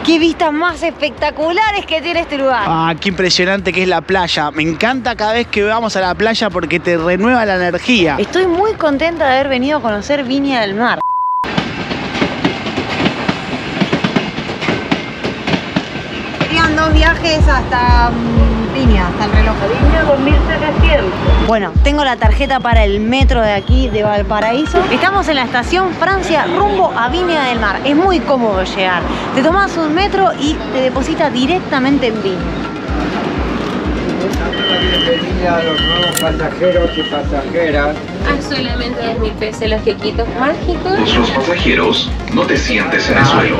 ¡Qué vistas más espectaculares que tiene este lugar! Ah, qué impresionante que es la playa. Me encanta cada vez que vamos a la playa porque te renueva la energía. Estoy muy contenta de haber venido a conocer Viña del Mar. Serían 2 viajes hasta Viña, hasta el reloj. Viña 2700. Bueno, tengo la tarjeta para el metro de aquí, de Valparaíso. Estamos en la estación Francia, rumbo a Viña del Mar. Es muy cómodo llegar. Te tomás un metro y te deposita directamente en Viña. Bienvenida a los nuevos pasajeros y pasajeras. A solamente 2.000 pesos los quequitos mágicos. Los pasajeros, no te sientes en el suelo.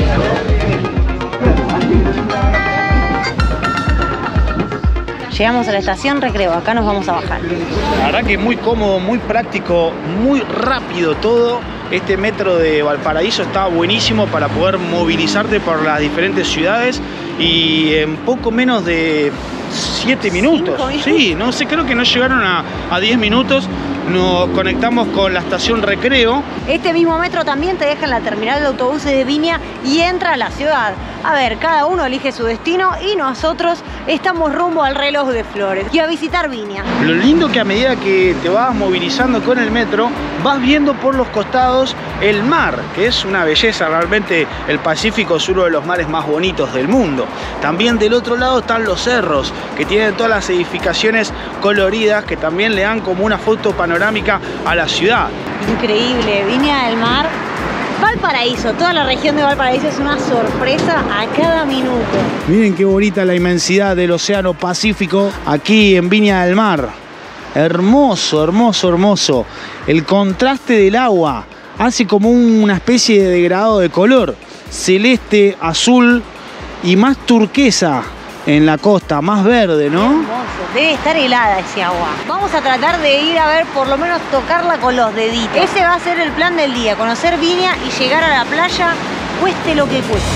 Llegamos a la estación Recreo, acá nos vamos a bajar. La verdad que es muy cómodo, muy práctico, muy rápido todo. Este metro de Valparaíso está buenísimo para poder movilizarte por las diferentes ciudades y en poco menos de 7 minutos. 5 minutos. Sí, no sé, creo que no llegaron a 10 minutos. Nos conectamos con la estación Recreo. Este mismo metro también te deja en la terminal de autobuses de Viña y entra a la ciudad. A ver, cada uno elige su destino y nosotros estamos rumbo al Reloj de Flores y a visitar Viña. Lo lindo que a medida que te vas movilizando con el metro, vas viendo por los costados el mar, que es una belleza. Realmente el Pacífico es uno de los mares más bonitos del mundo. También del otro lado están los cerros, que tienen todas las edificaciones coloridas, que también le dan como una foto panorámica a la ciudad. Increíble, Viña del Mar. Valparaíso, toda la región de Valparaíso es una sorpresa a cada minuto. Miren qué bonita la inmensidad del océano Pacífico aquí en Viña del Mar. Hermoso, hermoso, hermoso. El contraste del agua hace como una especie de degradado de color. Celeste, azul y más turquesa en la costa, más verde, ¿no? Hermoso, debe estar helada ese agua. Vamos a tratar de ir a ver, por lo menos tocarla con los deditos. Ese va a ser el plan del día, conocer Viña y llegar a la playa, cueste lo que cueste.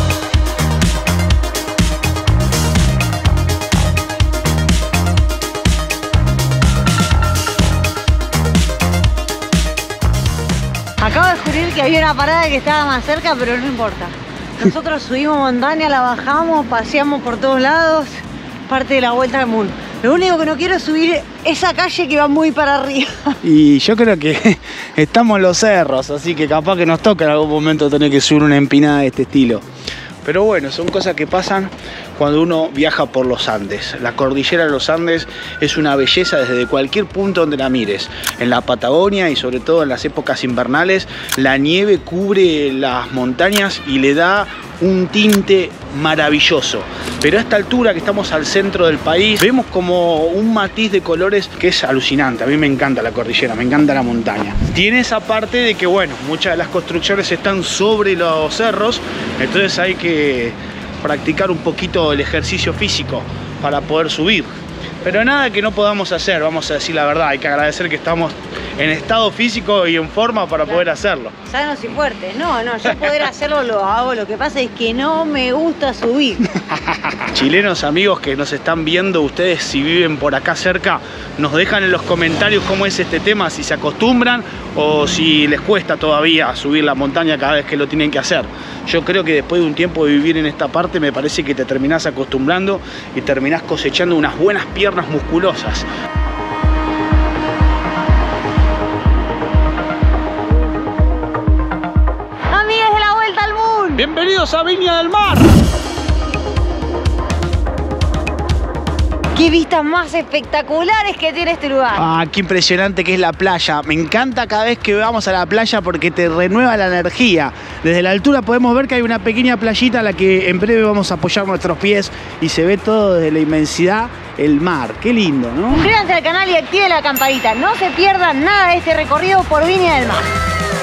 Acabo de descubrir que había una parada que estaba más cerca, pero no importa. Nosotros subimos montaña, la bajamos, paseamos por todos lados, parte de la vuelta al mundo. Lo único que no quiero es subir esa calle que va muy para arriba. Y yo creo que estamos en los cerros, así que capaz que nos toca en algún momento tener que subir una empinada de este estilo. Pero bueno, son cosas que pasan cuando uno viaja por los Andes. La cordillera de los Andes es una belleza desde cualquier punto donde la mires. En la Patagonia y sobre todo en las épocas invernales, la nieve cubre las montañas y le da un tinte maravilloso. Pero a esta altura que estamos al centro del país, vemos como un matiz de colores que es alucinante. A mí me encanta la cordillera, me encanta la montaña. Tiene esa parte de que, bueno, muchas de las construcciones están sobre los cerros, entonces hay que practicar un poquito el ejercicio físico para poder subir. Pero nada que no podamos hacer, vamos a decir la verdad. Hay que agradecer que estamos en estado físico y en forma para poder hacerlo. Sanos y fuertes. No, yo poder hacerlo lo hago. Lo que pasa es que no me gusta subir. Chilenos amigos que nos están viendo, ustedes si viven por acá cerca, nos dejan en los comentarios cómo es este tema, si se acostumbran o si les cuesta todavía subir la montaña cada vez que lo tienen que hacer. Yo creo que después de un tiempo de vivir en esta parte, me parece que te terminás acostumbrando y terminás cosechando unas buenas piernas musculosas. Amigas de la Vuelta al Mundo, ¡Bienvenidos a Viña del Mar! ¡qué vistas más espectaculares que tiene este lugar! Ah, qué impresionante que es la playa. Me encanta cada vez que vamos a la playa porque te renueva la energía. Desde la altura podemos ver que hay una pequeña playita a la que en breve vamos a apoyar nuestros pies y se ve todo desde la inmensidad, el mar. Qué lindo, ¿no? Suscríbanse al canal y activen la campanita. No se pierdan nada de este recorrido por Viña del Mar.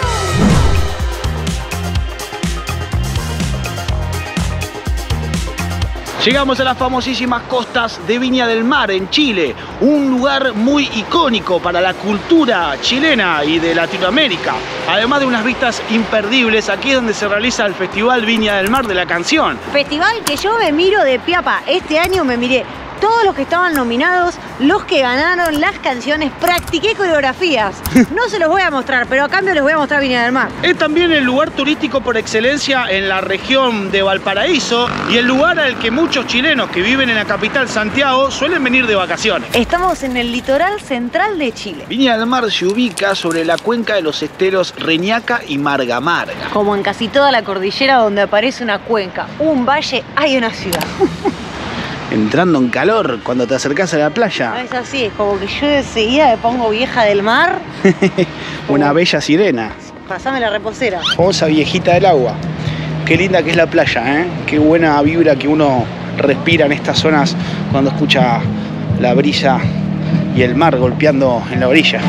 Llegamos a las famosísimas costas de Viña del Mar, en Chile. Un lugar muy icónico para la cultura chilena y de Latinoamérica. Además de unas vistas imperdibles, aquí es donde se realiza el Festival Viña del Mar de la Canción. Festival que yo me miro de pie a pa. Este año me miré todos los que estaban nominados, los que ganaron, las canciones, practiqué coreografías. No se los voy a mostrar, pero a cambio les voy a mostrar Viña del Mar. Es también el lugar turístico por excelencia en la región de Valparaíso y el lugar al que muchos chilenos que viven en la capital Santiago suelen venir de vacaciones. Estamos en el litoral central de Chile. Viña del Mar se ubica sobre la cuenca de los esteros Reñaca y Marga Marga. Como en casi toda la cordillera donde aparece una cuenca, un valle, hay una ciudad. Entrando en calor cuando te acercás a la playa. No es así, es como que yo enseguida me pongo vieja del mar. Una bella sirena. Pasame la reposera. Famosa viejita del agua. Qué linda que es la playa, ¿eh? Qué buena vibra que uno respira en estas zonas cuando escucha la brisa y el mar golpeando en la orilla.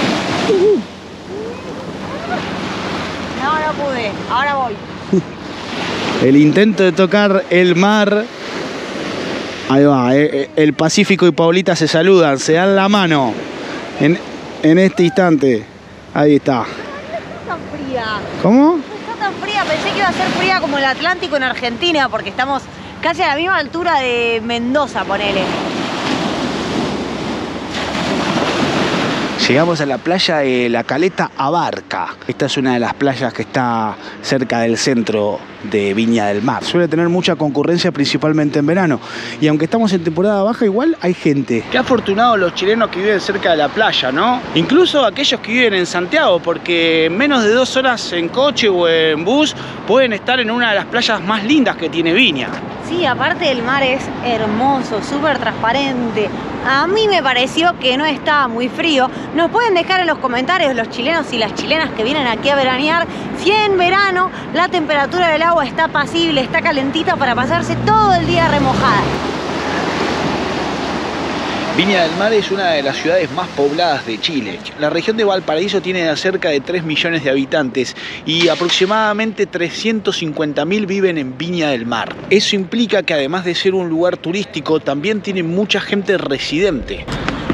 No pude, ahora voy. El intento de tocar el mar. Ahí va, el Pacífico y Paulita se saludan, se dan la mano en este instante. Ahí está. Está fría. ¿Cómo? No está tan fría, pensé que iba a ser fría como el Atlántico en Argentina, porque estamos casi a la misma altura de Mendoza, ponele. Llegamos a la playa de La Caleta Abarca. Esta es una de las playas que está cerca del centro de Viña del Mar. Suele tener mucha concurrencia, principalmente en verano. Y aunque estamos en temporada baja, igual hay gente. Qué afortunados los chilenos que viven cerca de la playa, ¿no? Incluso aquellos que viven en Santiago, porque en menos de 2 horas en coche o en bus pueden estar en una de las playas más lindas que tiene Viña. Sí, aparte el mar es hermoso, súper transparente. A mí me pareció que no estaba muy frío. Nos pueden dejar en los comentarios los chilenos y las chilenas que vienen aquí a veranear si en verano la temperatura del agua está pasible, está calentita para pasarse todo el día remojada. Viña del Mar es una de las ciudades más pobladas de Chile. La región de Valparaíso tiene cerca de 3 millones de habitantes y aproximadamente 350.000 viven en Viña del Mar. Eso implica que además de ser un lugar turístico, también tiene mucha gente residente.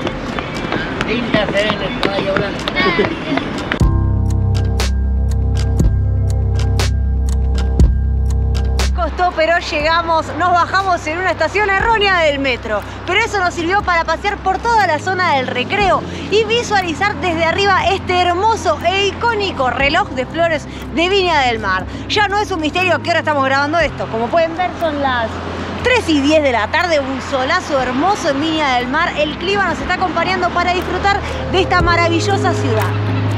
Pero llegamos, nos bajamos en una estación errónea del metro, pero eso nos sirvió para pasear por toda la zona del recreo y visualizar desde arriba este hermoso e icónico reloj de flores de Viña del Mar. Ya no es un misterio a qué hora estamos grabando esto, como pueden ver son las 3:10 de la tarde, un solazo hermoso en Viña del Mar, el clima nos está acompañando para disfrutar de esta maravillosa ciudad.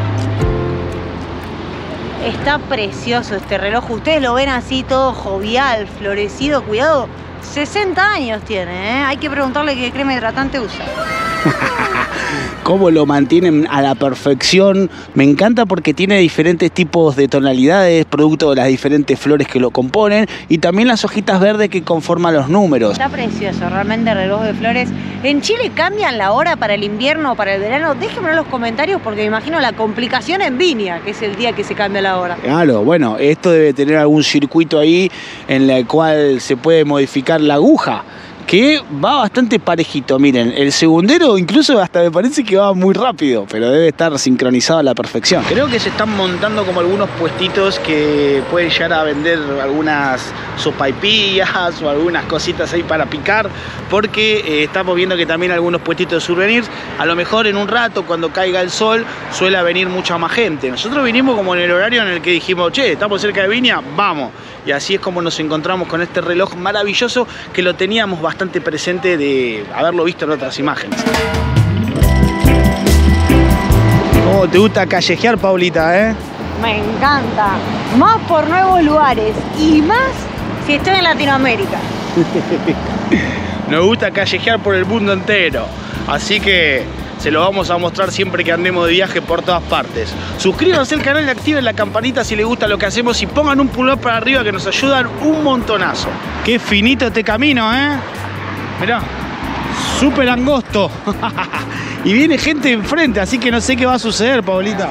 Está precioso este reloj, ustedes lo ven así todo jovial, florecido, cuidado, 60 años tiene, ¿eh? Hay que preguntarle qué crema hidratante usa. Cómo lo mantienen a la perfección, me encanta porque tiene diferentes tipos de tonalidades, producto de las diferentes flores que lo componen y también las hojitas verdes que conforman los números. Está precioso, realmente el reloj de flores. ¿En Chile cambian la hora para el invierno o para el verano? Déjenmelo en los comentarios porque me imagino la complicación en Viña, que es el día que se cambia la hora. Claro, bueno, esto debe tener algún circuito ahí en el cual se puede modificar la aguja, que va bastante parejito. Miren, el segundero incluso hasta me parece que va muy rápido, pero debe estar sincronizado a la perfección. Creo que se están montando como algunos puestitos que pueden llegar a vender algunas sopaipillas o algunas cositas ahí para picar, porque estamos viendo que también algunos puestitos de souvenirs, a lo mejor en un rato cuando caiga el sol suele venir mucha más gente. Nosotros vinimos como en el horario en el que dijimos, che, estamos cerca de Viña, vamos. Y así es como nos encontramos con este reloj maravilloso que lo teníamos bastante presente de haberlo visto en otras imágenes. ¿Cómo te gusta callejear, Paulita, eh? Me encanta. Más por nuevos lugares y más si estoy en Latinoamérica. Nos gusta callejear por el mundo entero. Así que se lo vamos a mostrar siempre que andemos de viaje por todas partes. Suscríbanse al canal y activen la campanita si les gusta lo que hacemos y pongan un pulgar para arriba que nos ayudan un montonazo. Qué finito este camino, ¿eh? Mirá, súper angosto. Y viene gente enfrente, así que no sé qué va a suceder, Paulita.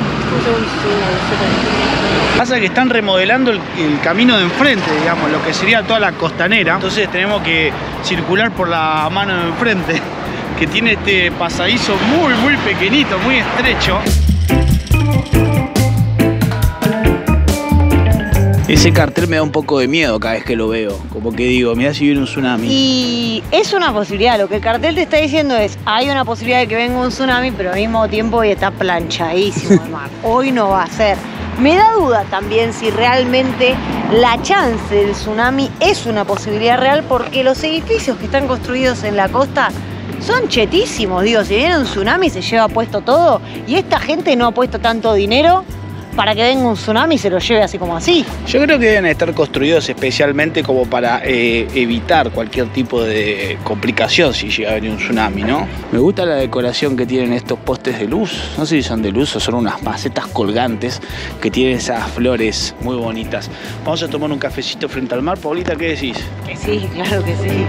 Pasa que están remodelando el camino de enfrente, digamos, lo que sería toda la costanera. Entonces tenemos que circular por la mano de enfrente, que tiene este pasadizo muy pequeñito, muy estrecho. Ese cartel me da un poco de miedo cada vez que lo veo. Como que digo, mirá si viene un tsunami. Y es una posibilidad, lo que el cartel te está diciendo es, hay una posibilidad de que venga un tsunami, pero al mismo tiempo hoy está planchadísimo el mar. Hoy no va a ser. Me da duda también si realmente la chance del tsunami es una posibilidad real, porque los edificios que están construidos en la costa son chetísimos. Digo, si viene un tsunami se lleva puesto todo, y esta gente no ha puesto tanto dinero para que venga un tsunami y se lo lleve así como así. Yo creo que deben estar construidos especialmente como para evitar cualquier tipo de complicación si llega a venir un tsunami, ¿no? Me gusta la decoración que tienen estos postes de luz. No sé si son de luz o son unas macetas colgantes que tienen esas flores muy bonitas. Vamos a tomar un cafecito frente al mar. Paulita, ¿qué decís? Que sí, claro que sí.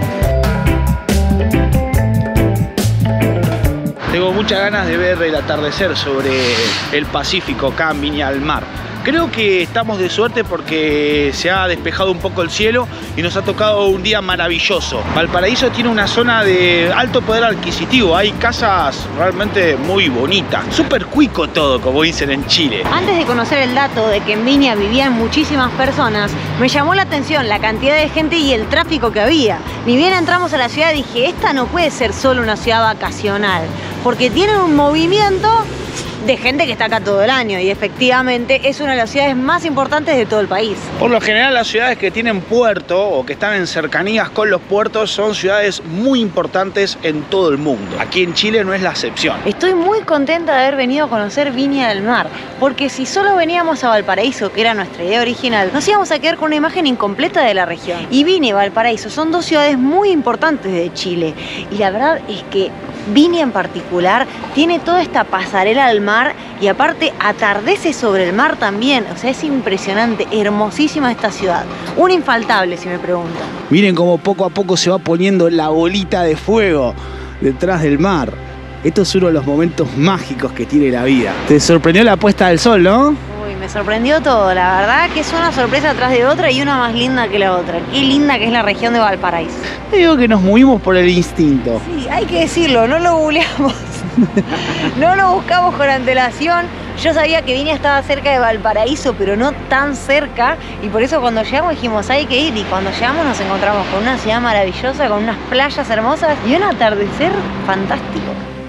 Tengo muchas ganas de ver el atardecer sobre el Pacífico, acá en Viña del Mar. Creo que estamos de suerte porque se ha despejado un poco el cielo y nos ha tocado un día maravilloso. Valparaíso tiene una zona de alto poder adquisitivo, hay casas realmente muy bonitas. Súper cuico todo, como dicen en Chile. Antes de conocer el dato de que en Viña vivían muchísimas personas, me llamó la atención la cantidad de gente y el tráfico que había. Ni bien entramos a la ciudad dije, esta no puede ser solo una ciudad vacacional, porque tiene un movimiento de gente que está acá todo el año, y efectivamente es una de las ciudades más importantes de todo el país. Por lo general las ciudades que tienen puerto o que están en cercanías con los puertos son ciudades muy importantes en todo el mundo. Aquí en Chile no es la excepción. Estoy muy contenta de haber venido a conocer Viña del Mar, porque si solo veníamos a Valparaíso, que era nuestra idea original, nos íbamos a quedar con una imagen incompleta de la región. Y Viña y Valparaíso son dos ciudades muy importantes de Chile, y la verdad es que Viña en particular tiene toda esta pasarela al mar y aparte atardece sobre el mar también. O sea, es impresionante, hermosísima esta ciudad. Un infaltable, si me preguntan. Miren cómo poco a poco se va poniendo la bolita de fuego detrás del mar. Esto es uno de los momentos mágicos que tiene la vida. Te sorprendió la puesta del sol, ¿no? Uy, me sorprendió todo. La verdad que es una sorpresa atrás de otra y una más linda que la otra. Qué linda que es la región de Valparaíso. Te digo que nos movimos por el instinto. Sí, hay que decirlo, no lo googleamos. No lo buscamos con antelación. Yo sabía que Viña estaba cerca de Valparaíso, pero no tan cerca. Y por eso cuando llegamos dijimos, hay que ir. Y cuando llegamos nos encontramos con una ciudad maravillosa, con unas playas hermosas y un atardecer fantástico.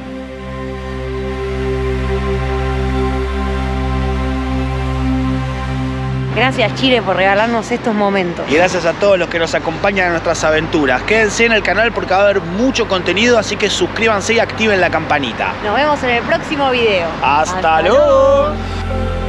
Gracias Chile por regalarnos estos momentos. Y gracias a todos los que nos acompañan en nuestras aventuras. Quédense en el canal porque va a haber mucho contenido, así que suscríbanse y activen la campanita. Nos vemos en el próximo video. ¡Hasta luego!